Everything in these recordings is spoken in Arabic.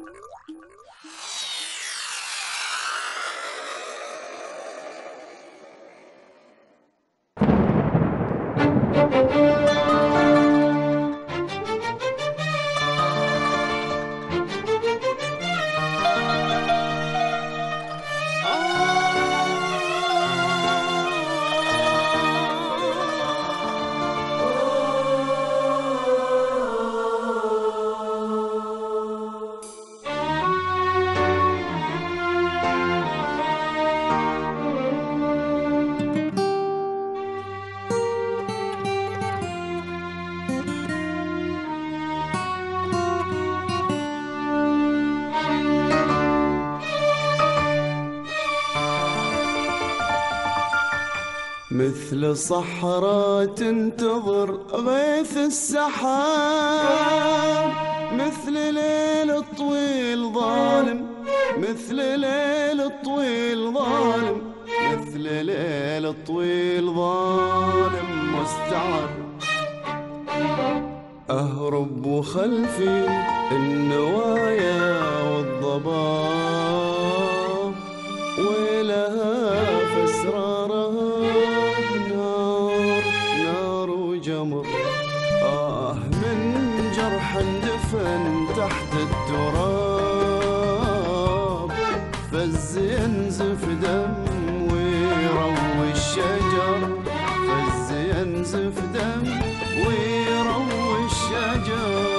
مثل صحراء تنتظر غيث السحاب، مثل ليل طويل ظالم، مثل ليل طويل ظالم، مثل ليل طويل ظالم مستعر. أهرب وخلفي النوايا والضباب، ولها في أسرارها نار وجمر. من جرح اندفن تحت التراب، فز ينزف دم ويروي الشجر، فز ينزف دم ويروي الشجر.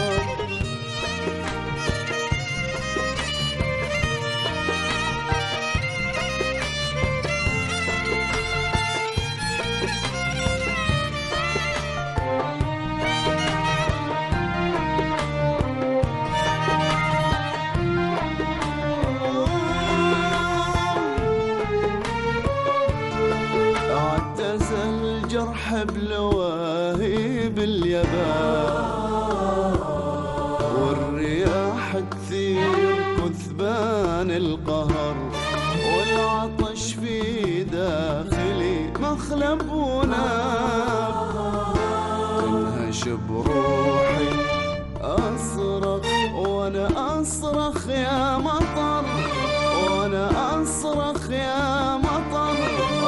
الجرح بلواهيب اليبان، والرياح تثير كثبان القهر، والعطش في داخلي مخلب وناب. تنهش بروحي أصرخ وأنا أصرخ يا مطر، وأنا أصرخ يا مطر.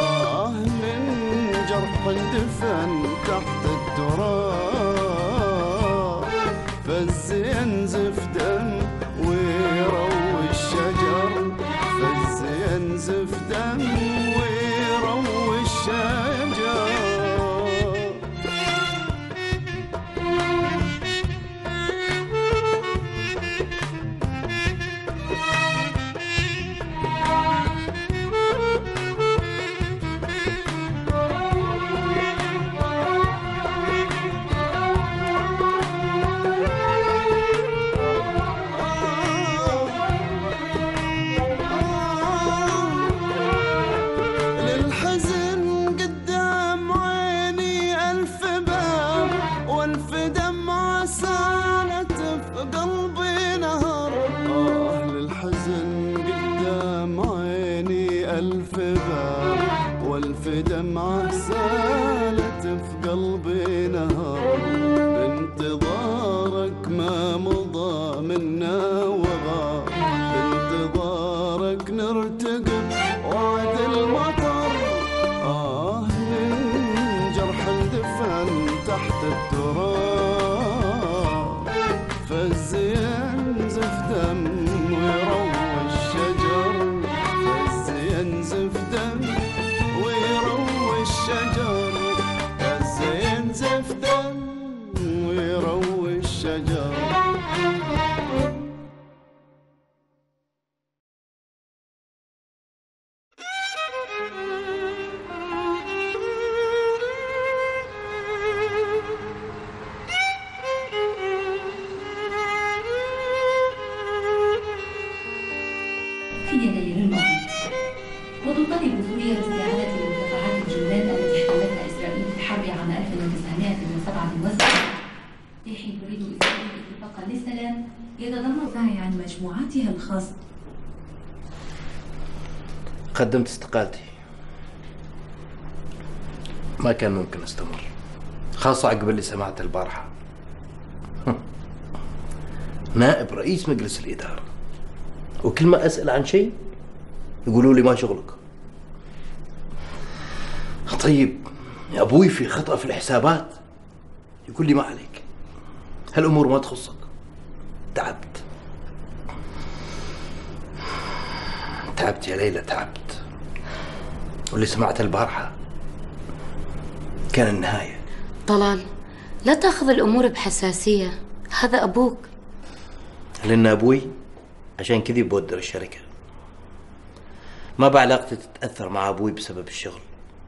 جرح اندفن تحت التراب، فز ينزف دم ويروي الشجر، فز ينزف دم ويروي الشجر. والف دمعة سالت في قلبي نهر، بانتظارك ما مضى منا وغاب، بانتظارك نرتقب وعد المطر. من جرح اندفن تحت التراب، فز ينزف دم ويروي الشجر، فز ينزف دم ويروي الشجر، فز ينزف دم ويروي الشجر. في يدي الماضي، وتطالب سوريا باستعادة مرتفعات الجولان التي احتلتها إسرائيل في الحرب عام 1967، في حين تريد إسرائيل اتفاقا للسلام يتضمن سعي عن مجموعاتها الخاصة. قدمت استقالتي، ما كان ممكن استمر، خاصة عقب اللي سمعت البارحة. نائب رئيس مجلس الإدارة، وكل ما أسأل عن شيء يقولوا لي ما شغلك. طيب يا أبوي في خطأ في الحسابات، يقول لي ما عليك، هالأمور ما تخصك. تعبت يا ليلى، تعبت. واللي سمعته البارحة كان النهاية. طلال، لا تاخذ الأمور بحساسية، هذا أبوك. لأن أبوي عشان كذي بودر الشركة، ما بعلاقتي تتأثر مع أبوي بسبب الشغل.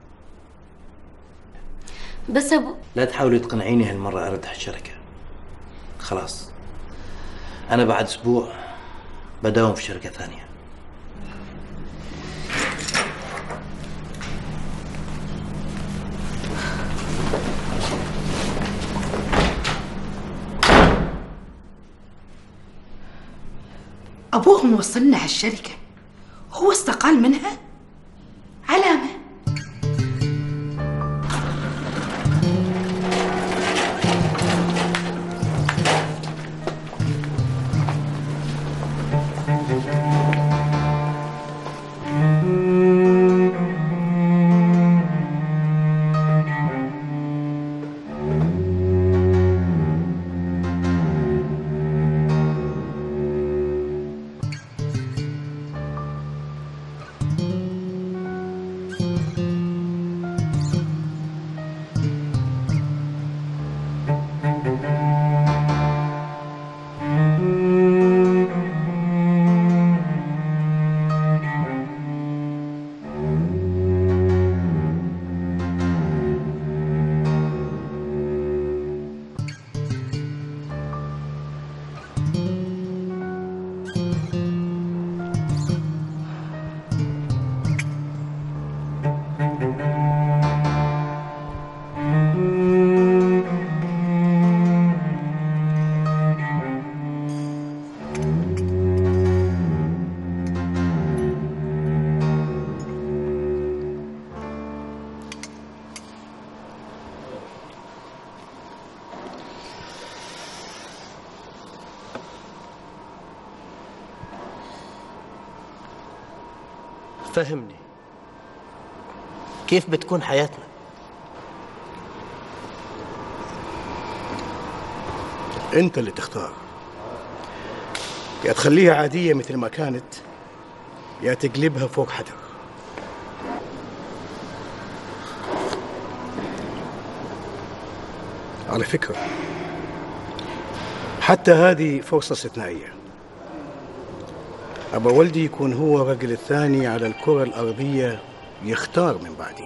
بس لا تحاولي تقنعيني هالمرة أردح الشركة. خلاص، أنا بعد أسبوع بداوم في شركة ثانية. أبوه موصلنا هالشركة، هو استقال منها؟ علامة. فهمني، كيف بتكون حياتنا؟ انت اللي تختار، يا تخليها عادية مثل ما كانت، يا تقلبها فوق حدر. على فكرة، حتى هذه فرصة استثنائية. أبا ولدي يكون هو الرجل الثاني على الكرة الأرضية يختار من بعدي.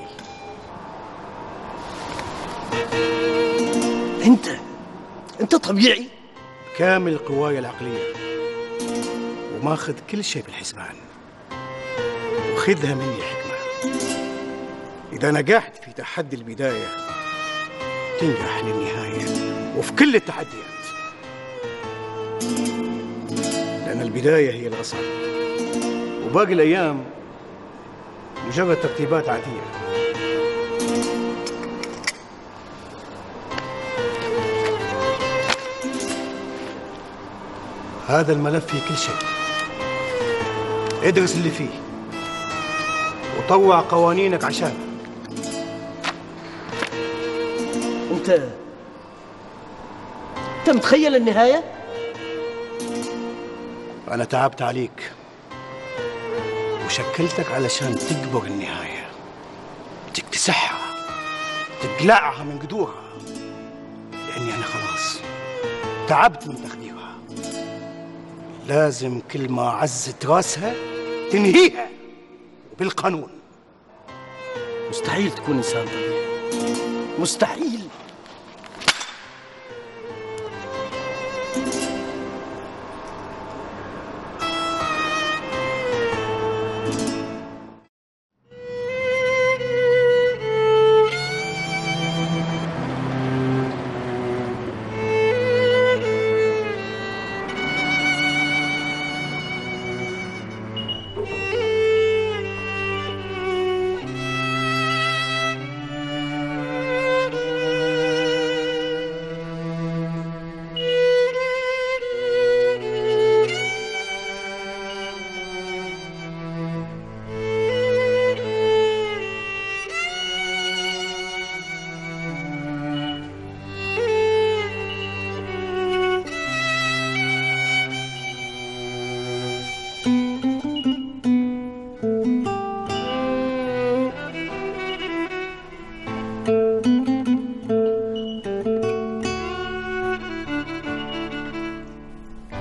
أنت طبيعي؟ كامل قواي العقلية، وماخذ كل شيء بالحسبان، وخذها مني حكمة. إذا نجحت في تحدي البداية تنجح للنهاية وفي كل التحديات، لأن البداية هي الأصعب، وباقي الأيام مجرد ترتيبات عادية. هذا الملف فيه كل شيء، ادرس اللي فيه وطوع قوانينك عشانه. أنت متخيل النهاية؟ أنا تعبت عليك وشكلتك علشان تكبر النهاية، تكتسحها، تقلعها من قدورها، لأني أنا خلاص تعبت من تخديرها. لازم كل ما عزت راسها تنهيها بالقانون. مستحيل تكون إنسان طبيعي، مستحيل.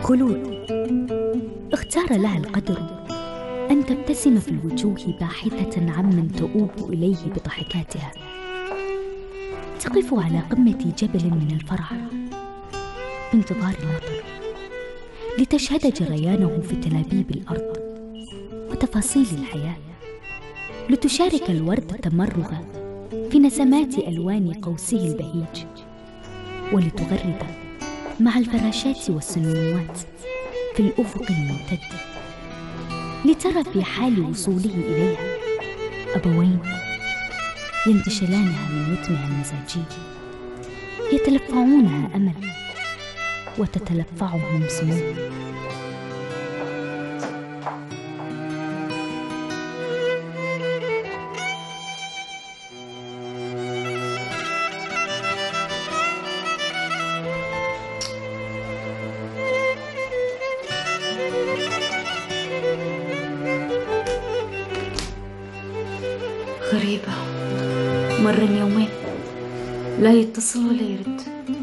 خلود اختار لها القدر أن تبتسم في الوجوه باحثة عمن تؤوب إليه بضحكاتها. تقف على قمة جبل من الفرح بانتظار المطر لتشهد جريانه في تلابيب الأرض وتفاصيل الحياة، لتشارك الورد التمرغ في نسمات ألوان قوسه البهيج، ولتغرد مع الفراشات والسنوات في الأفق الممتد، لترى في حال وصوله إليها أبوين ينتشلانها من يتمها المزاجي، يتلفعونها أمل وتتلفعهم سموم. غريبة، مر اليومين لا يتصل ولا يرد.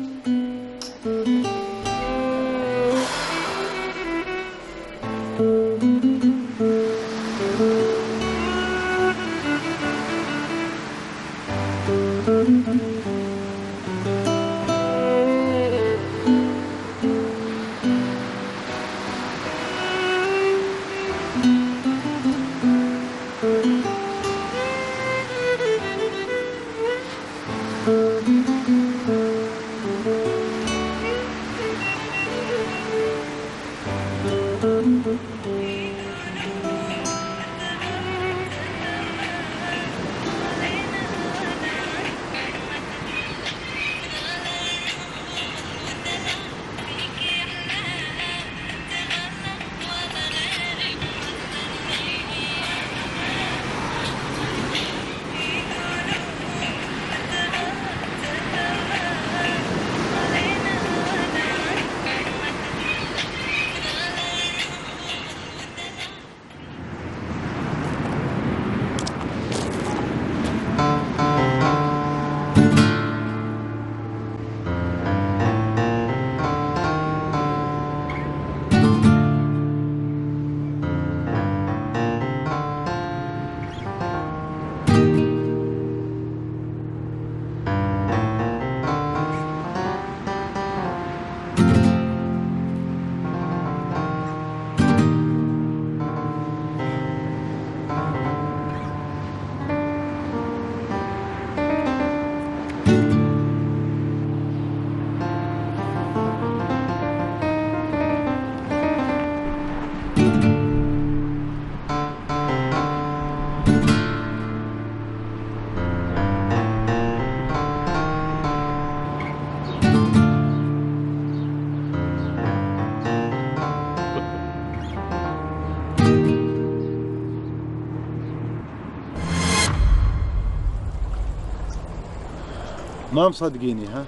ما مصدقيني ها؟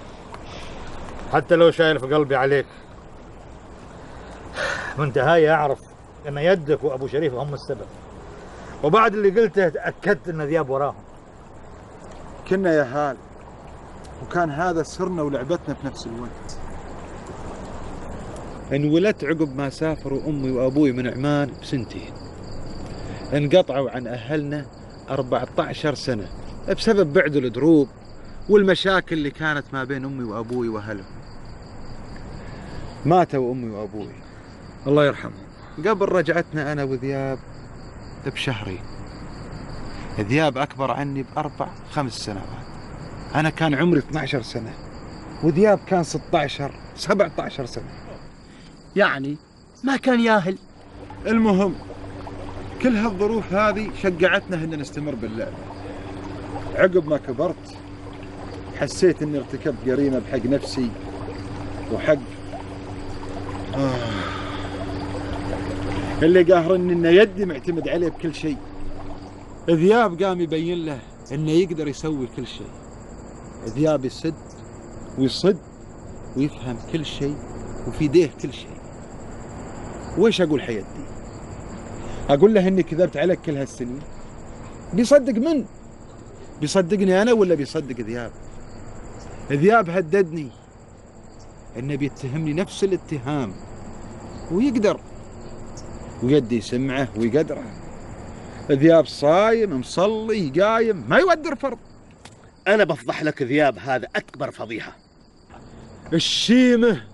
حتى لو شايل في قلبي عليك، منتهاي أعرف أن يدك وأبو شريف هم السبب، وبعد اللي قلته تأكدت أن ذياب وراهم. كنا يا هال، وكان هذا سرنا ولعبتنا في نفس الوقت. انولدت عقب ما سافروا أمي وأبوي من عمان بسنتين، انقطعوا عن أهلنا 14 سنة بسبب بعد الدروب والمشاكل اللي كانت ما بين أمي وأبوي وأهلهم. ماتوا أمي وأبوي الله يرحمهم قبل رجعتنا أنا وذياب بشهرين. ذياب أكبر عني ب4-5 سنوات. أنا كان عمري 12 سنة وذياب كان 16-17 سنة، يعني ما كان ياهل. المهم كل هالظروف هذه شجعتنا إن نستمر باللعب. عقب ما كبرت حسيت إني ارتكبت جريمة بحق نفسي وحق اللي قاهرني إن يدي معتمد عليه بكل شيء. ذياب قام يبين له إنه يقدر يسوي كل شيء. ذياب يسد ويصد ويفهم كل شيء وفي يديه كل شيء. وإيش أقول حيدي؟ أقول له إني كذبت عليك كل هالسنين؟ بيصدق من؟ بيصدقني أنا ولا بيصدق ذياب؟ ذياب هددني إنه بيتهمني نفس الاتهام ويقدر، ويدي سمعه ويقدره. ذياب صايم مصلي قايم ما يودر فرض. أنا بفضح لك ذياب، هذا أكبر فضيحة. الشيمة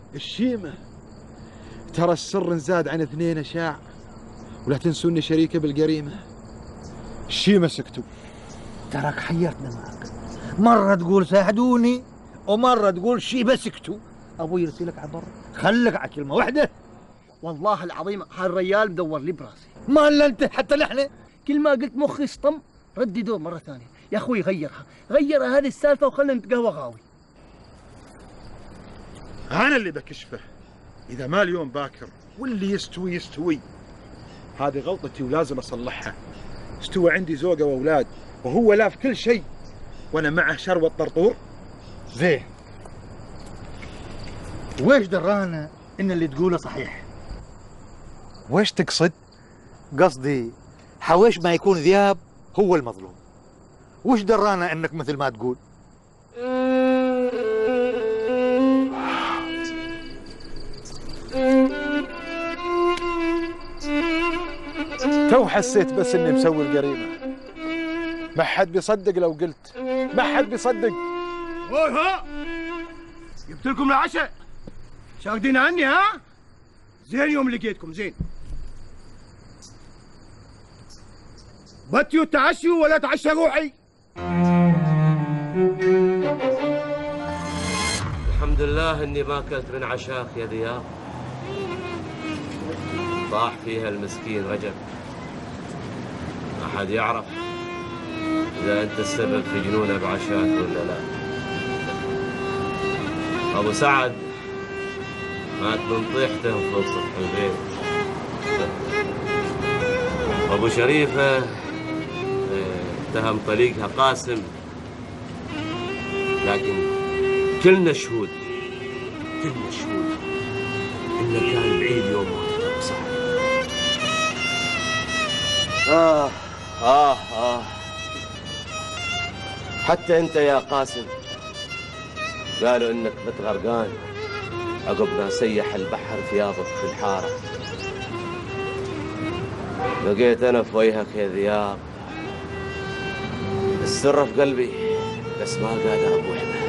ترى السر زاد عن 2 شاع، ولا تنسوا اني شريكه بالجريمة. الشيمة سكتوا. تراك حيرتنا معك، مرة تقول ساعدوني ومرة تقول شيبة سكتوا. أبوي يرسلك على برا، خلك على كلمة واحدة. والله العظيم هالريال مدور لي براسي. ما إلا أنت حتى نحن. كل ما قلت مخي اسطم رددوه مرة ثانية. يا أخوي غيرها هذه السالفة وخلنا نتقهوى غاوي. أنا اللي بكشفه إذا ما اليوم باكر، واللي يستوي. هذه غلطتي ولازم أصلحها. استوى عندي زوجة وأولاد وهو لا في كل شيء، وأنا معه شروة طرطور. زين، ويش درانا إن اللي تقوله صحيح؟ ويش تقصد؟ قصدي حويش ما يكون ذياب هو المظلوم. وش درانا إنك مثل ما تقول؟ تو حسيت بس إني مسوي الجريمة. ما حد بيصدق لو قلت، ما حد بيصدق. ها جبت لكم العشاء، شاهدين عني ها؟ زين يوم لقيتكم زين. بتيوا تعشوا ولا تعشى روحي. الحمد لله اني ما اكلت من عشاك يا ذياب. طاح فيها المسكين رجب، ما حد يعرف اذا انت السبب في جنونه بعشاك ولا لا. ابو سعد مات من طيحته فوق سطح البيت. ابو شريفه اتهم طليقها قاسم، لكن كلنا شهود انه كان بعيد يوم موت ابو سعد. حتى انت يا قاسم قالوا انك مت غرقان عقب ما سيح البحر ثيابك في الحاره. بقيت انا في وجهك يا ذياب، السر في قلبي بس ما قادر ابوح به.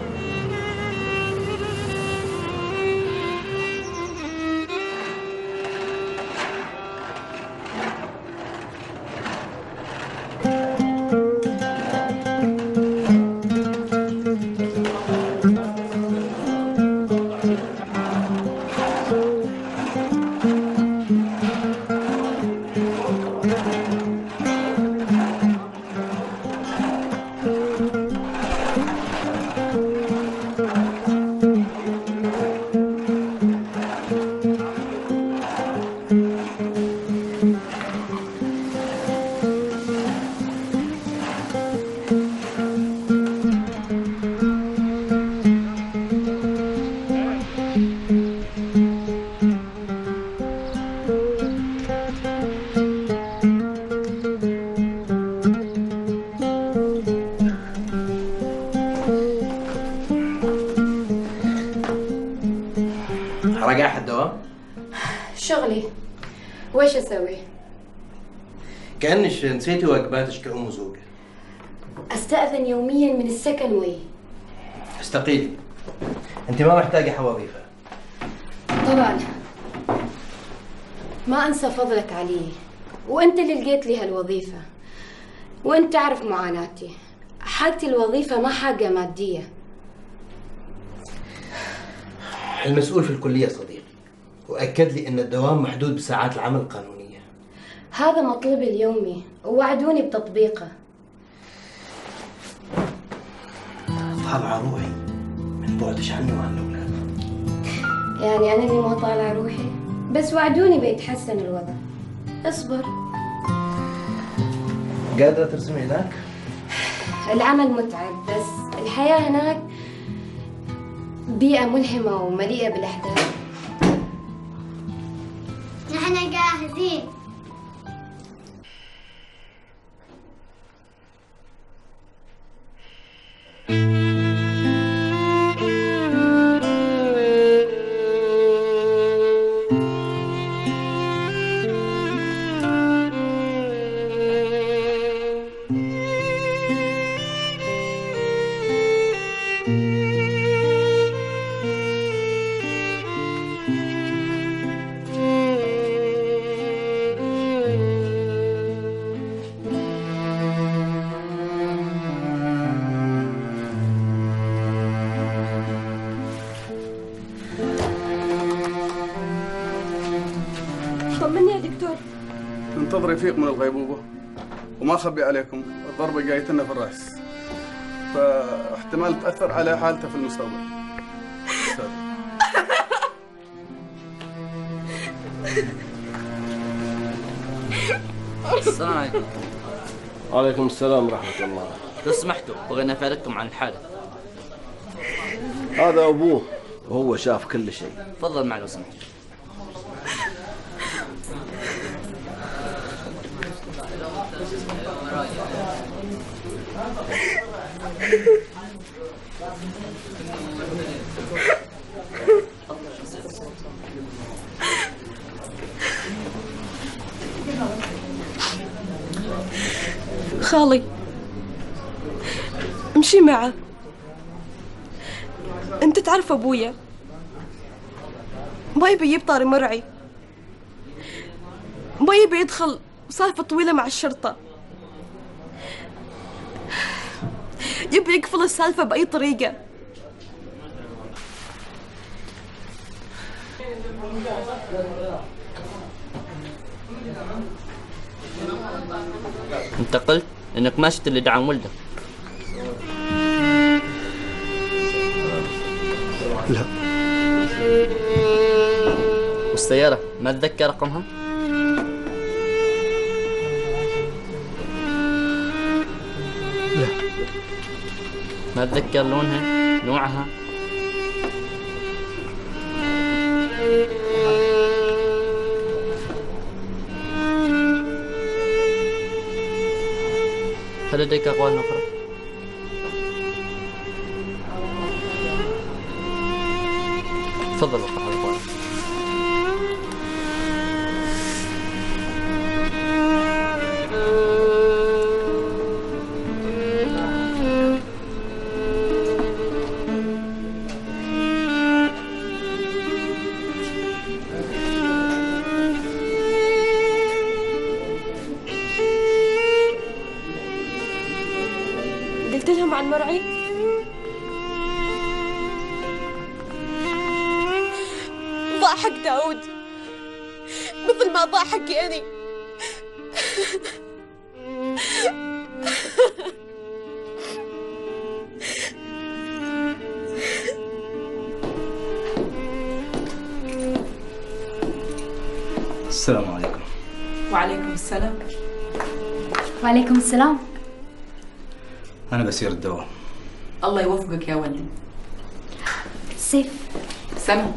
رجع الدوام؟ شغلي، ويش اسوي؟ كأنش نسيتي واجباتك كأم وزوجة. استأذن يوميا من السكن استقيلي، انت ما محتاجة حوظيفة. طبعا ما انسى فضلك علي، وانت اللي لقيت لي هالوظيفة، وانت تعرف معاناتي. حالتي الوظيفة ما حاجة مادية. المسؤول في الكلية صديقي وأكد لي أن الدوام محدود بساعات العمل القانونية. هذا مطلبي اليومي ووعدوني بتطبيقه. طالعة روحي من بعدش عني وعن الأولاد. يعني أنا اللي ما طالعة روحي، بس وعدوني بيتحسن الوضع. اصبر. قادرة ترسمي هناك؟ العمل متعب، بس الحياة هناك بيئة ملهمة ومليئة بالأحداث. نحن جاهزين. طمني يا دكتور. انتظر يفيق من الغيبوبة، وما أخبي عليكم الضربة جايتنا في الرأس، فاحتمال تأثر على حالته في المستقبل. السلام عليكم. وعليكم السلام ورحمة الله. لو سمحتوا بغينا نفادكم عن الحالة. هذا أبوه وهو شاف كل شيء. تفضل معي لو سمحت. خالي امشي معه. انت تعرف ابويا ما يبي يجيب طاري مرعي، ما يبي يدخل سالفة طويلة مع الشرطة، يبي يقفل السالفة بأي طريقة. انت قلت انك ما شفت اللي دعم ولدك. لا. والسيارة ما تذكر رقمها؟ لا. ما تذكر لونها؟ نوعها؟ هل لديك أقوال أخرى؟ تفضل وقف الأقوال. قلت لهم عن مرعي؟ ضاع حق داود مثل ما ضاع حقي أنا. السلام عليكم. وعليكم السلام. وعليكم السلام. أنا بسير الدواء. الله يوفقك يا ولدي. سيف. سما.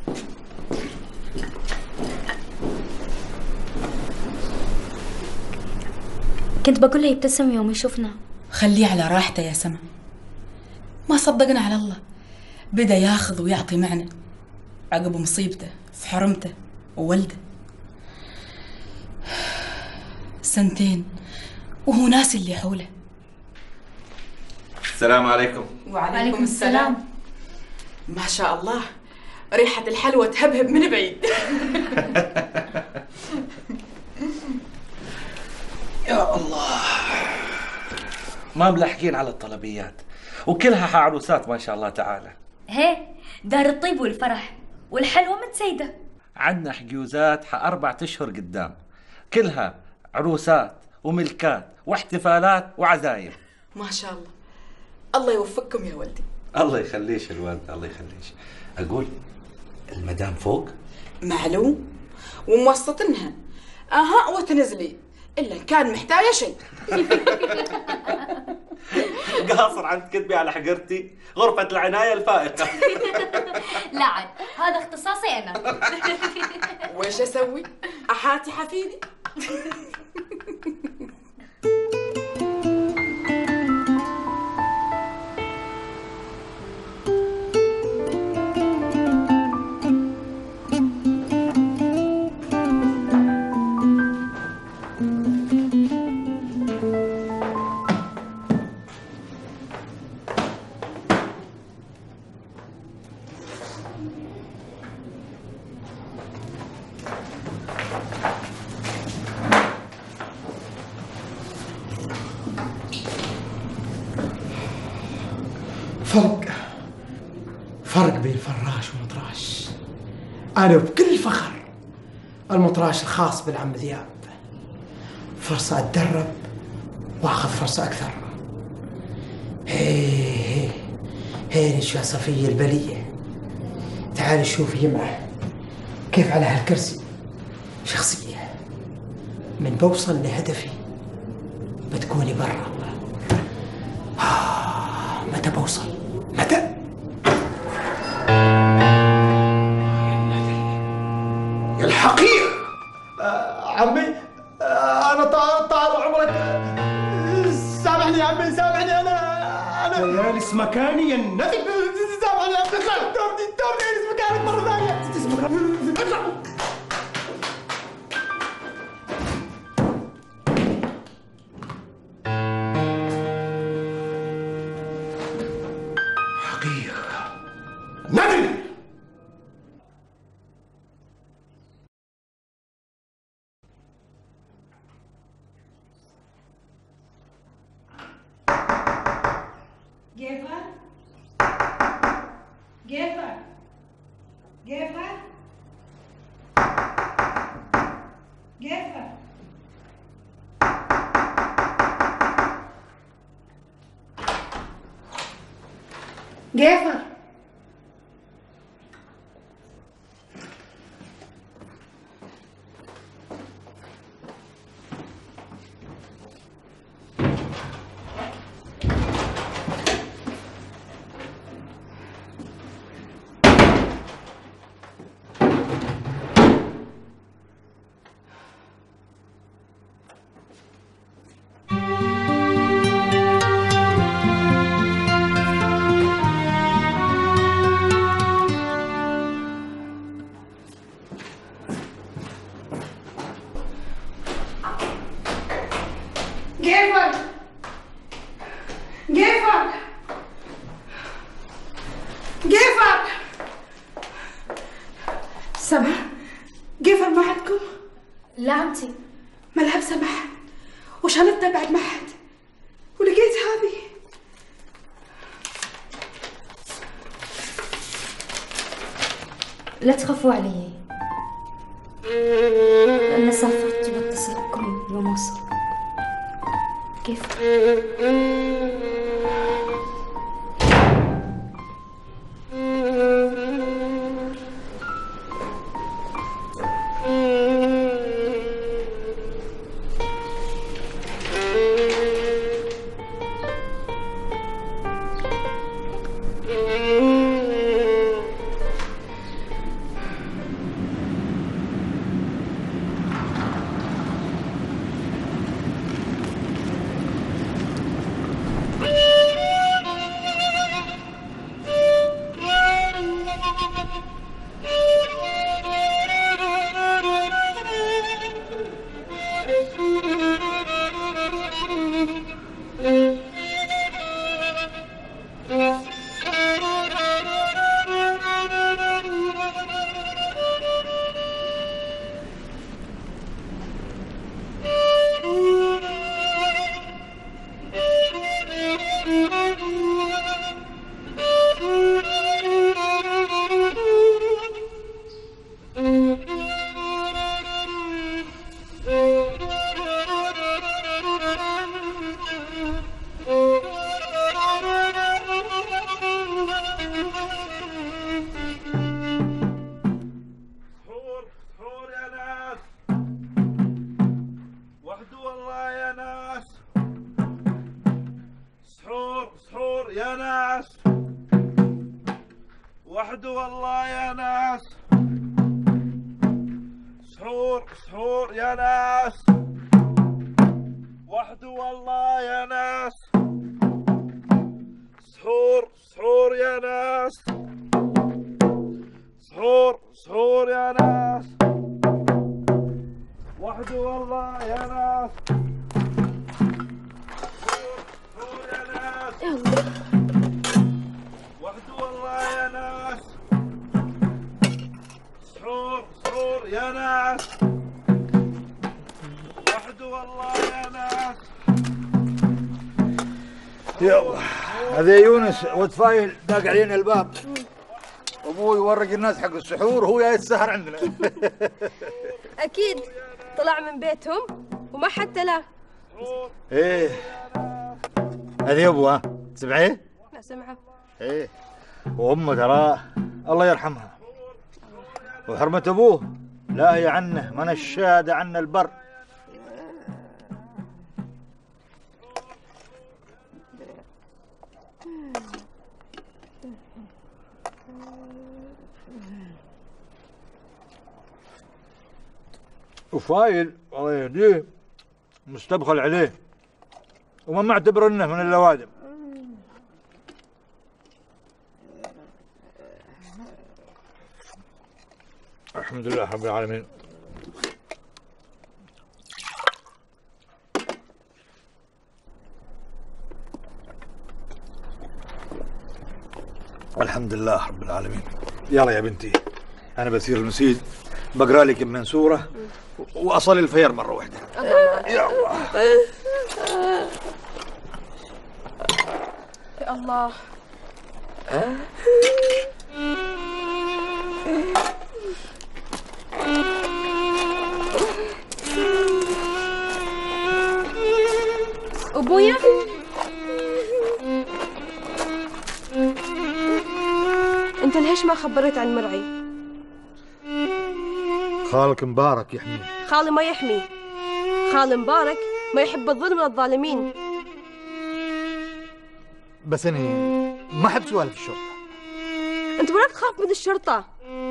كنت بقول له يبتسم يوم يشوفنا. خليه على راحته يا سما، ما صدقنا على الله، بدأ ياخذ ويعطي معنا عقب مصيبته في حرمته وولده. 2 سنين وهو ناسي اللي حوله. السلام عليكم. وعليكم السلام. ما شاء الله، ريحة الحلوى تهبهب من بعيد. يا الله، ما ملحقين على الطلبيات وكلها عروسات ما شاء الله تعالى. هي دار الطيب والفرح والحلوة متسيدة. عندنا حجوزات 4 أشهر قدام، كلها عروسات وملكات واحتفالات وعزايم. ما شاء الله، الله يوفقكم يا ولدي. الله يخليش الوالدة، الله يخليش. أقول المدام فوق؟ معلوم، وموسطنها اها وتنزلي الا إن كان محتاجه شيء. قاصر عن كتبي على حقرتي، غرفة العناية الفائقة. لا عاد هذا اختصاصي أنا. ويش اسوي؟ احاتي حفيدي. فرق بين فراش ومطراش. أنا بكل فخر المطراش الخاص بالعم ذياب، فرصة أتدرب وأخذ فرصة أكثر. هي نشوى صفية البلية، تعالي شوفي يمه كيف على هالكرسي شخصية. من بوصل لهدفي بتكوني برا. متى بوصل؟ متى؟ يا الحقير عمي، أنا طار عمرك، سامحني يا عمي، سامحني. أنا جالس مكاني يا النبي، سامحني يا عمي، توبني جالس مكانك مرة ثانية. اطلع. حقير نبي. جيفر جيفر جيفر جيفر جيفر جيفر جيفر جيفر سما، جيفر ما عندكم؟ لا عمتي، ما لابسه محد وشنطتها بعد محد، ولقيت هذه. لا تخافوا علي، أنا سافرت واتصل بكم يوم وصل. كيف؟ وحده والله يا ناس. سحور سحور يا ناس، وحده والله يا ناس. سحور سحور يا ناس، سحور سحور يا ناس، وحده والله يا ناس. سحور سحور يا ناس، وحده والله يا ناس. سحور سحور يا ناس، وحده والله يا ناس. يلا هذا يونس وطفايل داق علينا الباب، ابوي يورق الناس حق السحور وهو جاي السهر عندنا. اكيد طلع من بيتهم وما حتى لا. ايه هذه ابوه سمعيه؟ لا سمعه. ايه وامه ترى الله يرحمها وحرمة ابوه لا هي عنه من الشاد عن البر. وفايل الله يهديه مستبخل عليه وما معتبر انه من اللوادم. الحمد لله رب العالمين. الحمد لله رب العالمين. يلا يا بنتي انا بسير المسيد بقرا لك من سوره واصلي الفير مره واحده. يا الله يا الله. ابويا انت ليش ما خبرت عن مرعي؟ خالك مبارك يحميه. خالي ما يحمي، خالي مبارك ما يحب الظلم والظالمين. بس انا ما احب سوالف الشرطه. انت ولا تخاف من الشرطه؟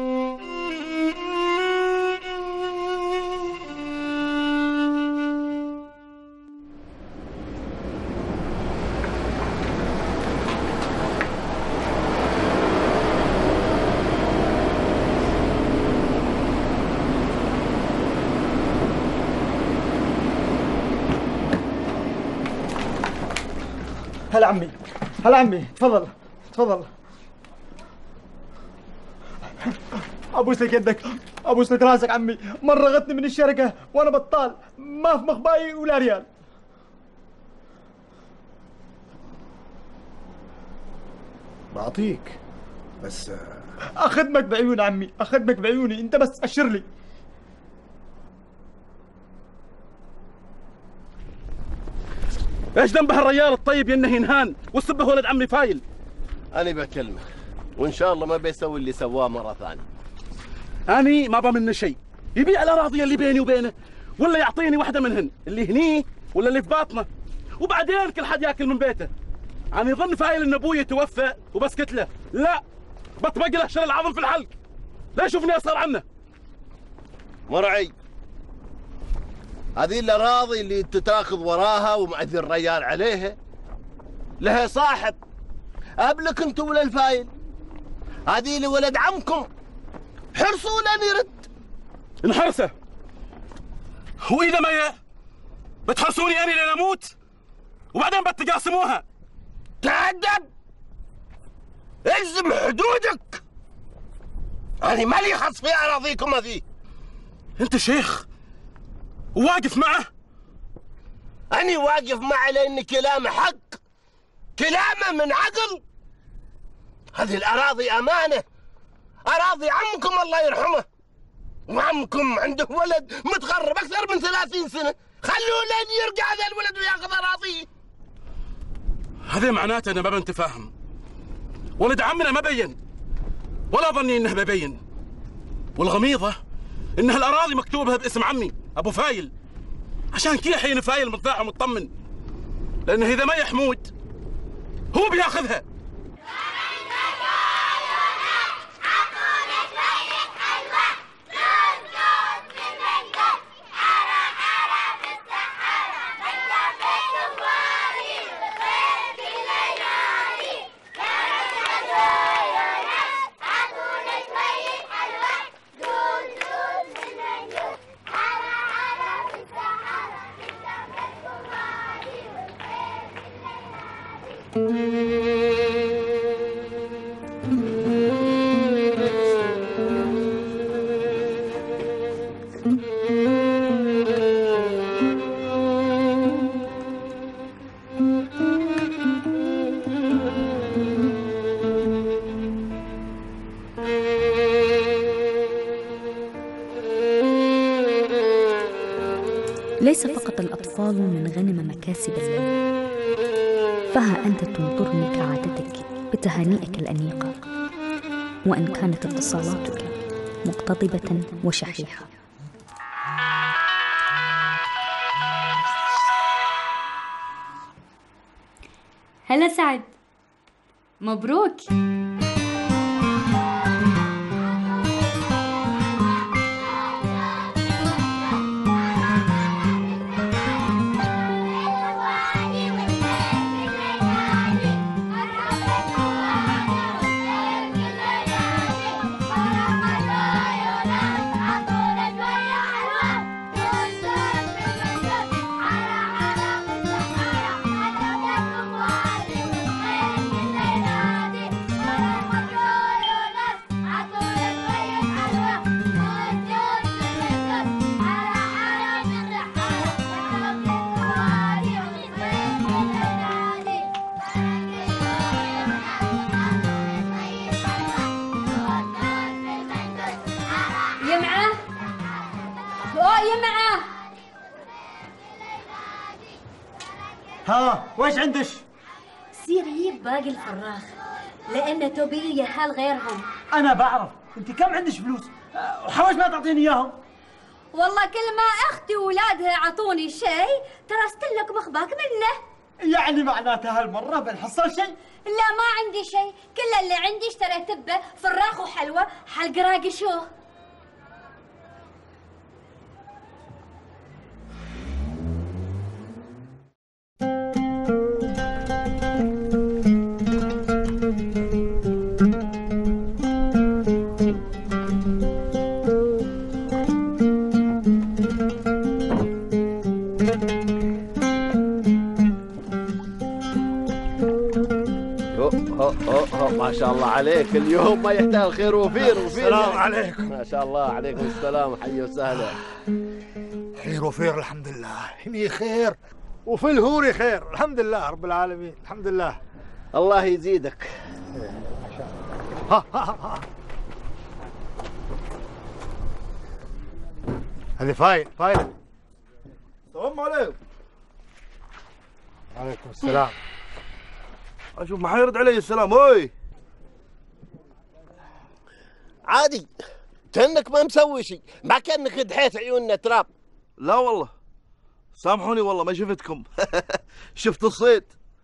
هلا عمي، هلا عمي، تفضل تفضل. ابوس لك يدك، ابوس لك راسك عمي، مرة غتني من الشركة وانا بطال، ما في مخباي ولا ريال. بعطيك بس اخدمك بعيوني عمي، اخدمك بعيوني، انت بس اشر لي. ايش ذنب هالرجال الطيب ينه ينهان وسبه ولد عمي فايل؟ انا بكلمك وان شاء الله ما بيسوي اللي سواه مره ثانيه. اني ما بمنه شيء، يبيع الاراضي اللي بيني وبينه ولا يعطيني واحده منهن، اللي هني ولا اللي في باطنه، وبعدين كل حد ياكل من بيته. انا يظن فايل ان ابوي توفى وبسكت له، لا بطبق له شل العظم في الحلق، لا يشوفني اصغر عنه. مرعي هذه الاراضي اللي انت تاخذ وراها ومعذي الرجال عليها لها صاحب قبلك انت ولا الفايل. هذه لولد عمكم، حرصوا لن يرد. انحرسه، واذا ما بتحرسوني اني لين اموت وبعدين بتقاسموها. تأدب، الزم حدودك. انا مالي خص في اراضيكم هذه. انت شيخ وواقف معه؟ أنا واقف معه لأن كلامه حق، كلامه من عقل. هذه الأراضي أمانة، أراضي عمكم الله يرحمه، وعمكم عنده ولد متغرب أكثر من 30 سنة، خلوه لين يرجع هذا الولد وياخذ أراضيه. هذا معناته أنا ما بنتفاهم. ولد عمنا ما بين ولا ظني إنه ببين، والغميضة إن هالأراضي مكتوبها باسم عمي أبو فايل، عشان كذا حين فايل متفاهم ومطمن، لأنه إذا ما يحمود هو بياخذها. ليس فقط الأطفال من غنم مكاسب الليل، فها أنت تنطرني كعادتك بتهانيئك الأنيقة، وإن كانت اتصالاتك مقتضبة وشحيحة. هلا سعد، مبروك. ها وش عندش؟ سير جيب باقي الفراخ لأن توبي يا حال غيرهم. أنا بعرف، أنت كم عندش فلوس؟ وحوش ما تعطيني إياهم. والله كل ما أختي وولادها عطوني شيء ترست لك مخباك منه. يعني معناتها هالمرة بنحصل شيء؟ لا ما عندي شيء، كل اللي عندي اشتريت به فراخ وحلوى حلق راقي شو. ما شاء الله عليك، اليوم ما يحتاج خير وفير. السلام عليكم. ما شاء الله عليكم السلام، حي وسهلا. خير وفير الحمد لله، هني خير وفي الهوري خير الحمد لله رب العالمين، الحمد لله. الله يزيدك. ها هذه فايل. السلام عليكم. وعليكم السلام. اشوف ما حيرد علي السلام. اوي عادي، كأنك ما مسوي شيء، ما كأنك دحيت عيوننا تراب. لا والله سامحوني والله ما شفتكم. شفت الصيد.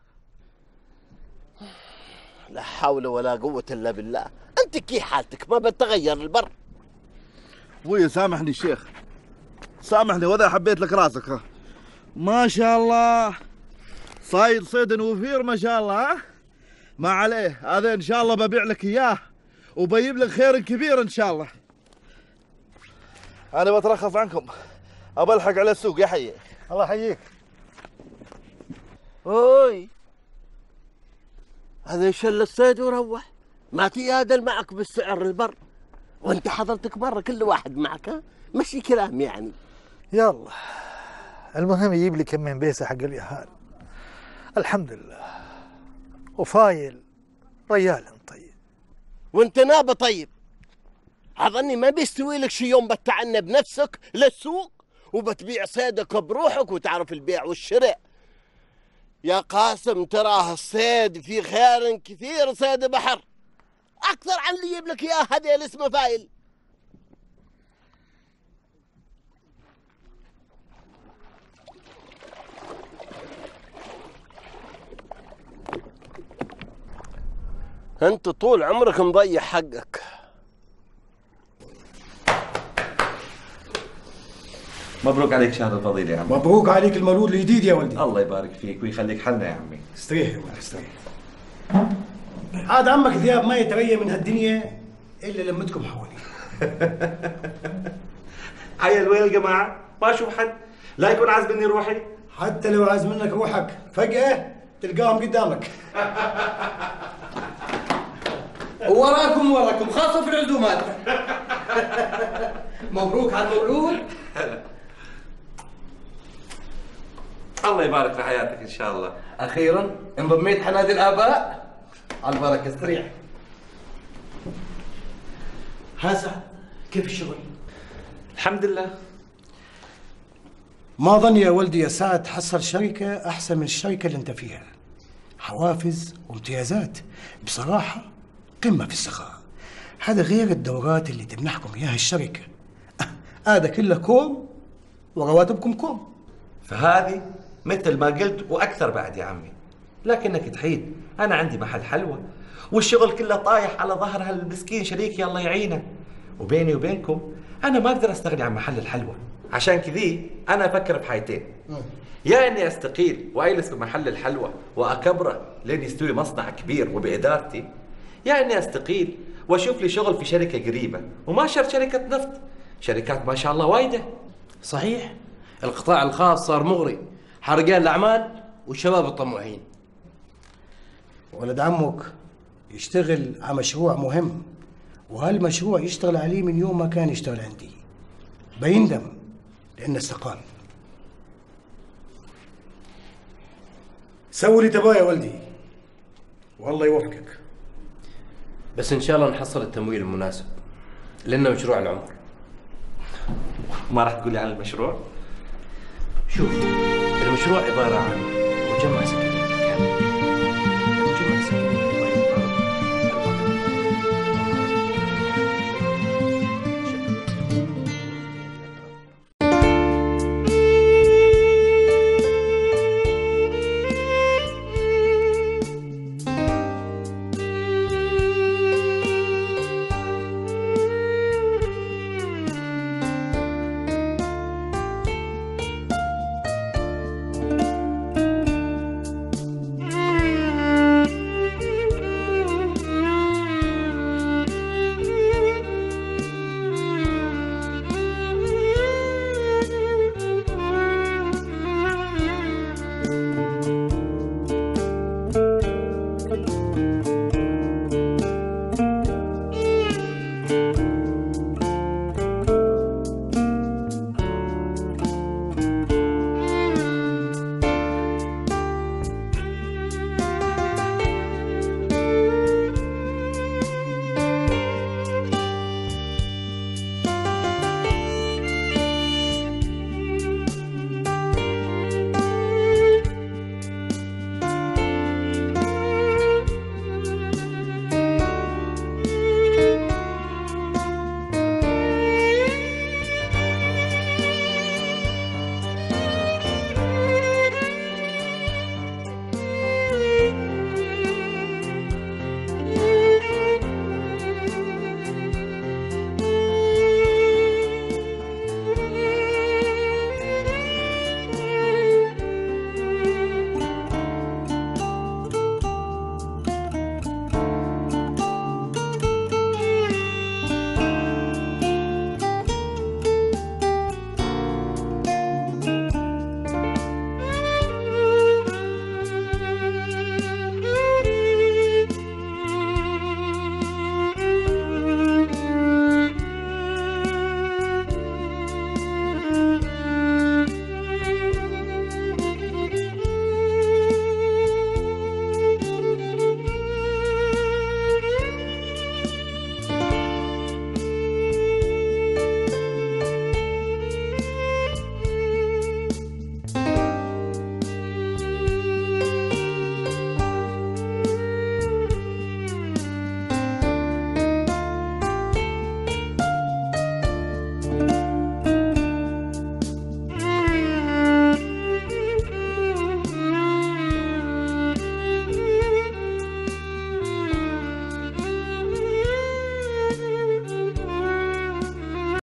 لا حول ولا قوة الا بالله. انت كي حالتك ما بتغير البر. ويا سامحني الشيخ، سامحني واذا حبيت لك راسك. ما شاء الله صايد صيد وفير ما شاء الله. ها ما عليه، هذا ان شاء الله ببيع لك اياه وبجيب لك خير كبير ان شاء الله. انا بترخص عنكم، ابى الحق على السوق. يا حي الله يحييك. اوي هذا يشل الصيد وروح، ما تيادل معك بالسعر البر، وانت حضرتك برا كل واحد معك. ها مشي كلام يعني. يلا المهم يجيب لي كم من بيسه حق اليهال. الحمد لله. وفايل ريال طيب. وانت نابه طيب. اظني ما بيستوي لك شي يوم بتعنى بنفسك للسوق وبتبيع صيدك بروحك وتعرف البيع والشراء. يا قاسم تراه الصيد في خير كثير، صيد بحر اكثر عن اللي يجيب لك اياه هذا اللي اسمه فايل. انت طول عمرك مضيع حقك. مبروك عليك شهر الفضيل يا عمي. مبروك عليك المولود الجديد يا ولدي. الله يبارك فيك ويخليك حالنا يا عمي. استريح يا ولد استريح. عاد عمك ذياب ما يتريى من هالدنيا الا لمتكم حواليه. عيل وين الجماعه؟ ما اشوف حد، لا يكون عاز مني روحي. حتى لو عاز منك روحك فجأة تلقاهم قدامك. وراكم خاصة في العزومات. مبروك على المولود. الله يبارك في حياتك ان شاء الله. اخيرا انضميت حنادي الاباء. على البركة استريح. ها سعد كيف الشغل؟ الحمد لله. ما ظني يا ولدي يا سعد تحصل شركة أحسن من الشركة اللي أنت فيها. حوافز وامتيازات بصراحة قمة في السخاء. هذا غير الدورات اللي تمنحكم إياها الشركة. هذا كله كوم ورواتبكم كوم. فهذه مثل ما قلت وأكثر بعد يا عمي. لكنك تحيد، أنا عندي محل حلوى والشغل كله طايح على ظهر هالمسكين شريكي الله يعينه. وبيني وبينكم أنا ما أقدر أستغني عن محل الحلوى. عشان كذي أنا أفكر بحاجتين، يا إني أستقيل وأجلس بمحل الحلوى وأكبره لين يستوي مصنع كبير وبإدارتي، يا إني أستقيل وأشوف لي شغل في شركة قريبة، وما شرط شركة نفط، شركات ما شاء الله وايدة. صحيح، القطاع الخاص صار مغري، حرقان الأعمال والشباب الطموحين. ولد عمك يشتغل على مشروع مهم، وهالمشروع يشتغل عليه من يوم ما كان يشتغل عندي. بيندم لأنه استقال. سوي اللي تبغاه يا ولدي والله يوفقك. بس إن شاء الله نحصل التمويل المناسب لأنه مشروع العمر. ما راح تقولي عن المشروع؟ شوف، المشروع عبارة عن مجمع سكني كامل